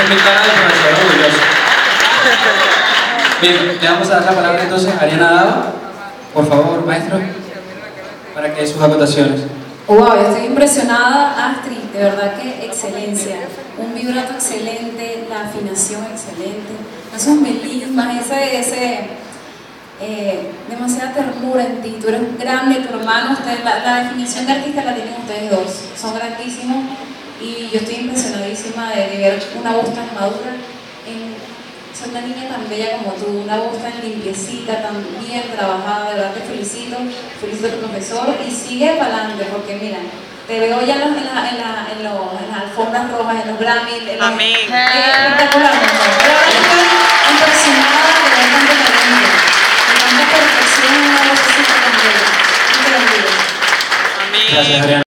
mi cara de profesor orgulloso. Bien, le vamos a dar la palabra entonces a Ariana Dava. Por favor, maestro, para que dé sus acotaciones. Wow, yo estoy impresionada, Astrid, de verdad que excelencia. Un vibrato excelente, la afinación excelente, esos melismas, demasiada ternura en ti. Tú eres grande, tu hermano, la definición de artista la tienen ustedes dos, son grandísimos y yo estoy impresionadísima de ver una voz tan madura soy una niña tan bella como tú, una voz tan limpiecita, tan bien trabajada, de verdad te felicito a tu profesor y sigue para adelante porque mira, te veo ya en las alfombras rojas, en los Grammy, Amén. Espectacular, pero ahora estoy impresionada de ver tanto talento, de tanta perfección en una voz así tan bella. Amén. Gracias, Ariana.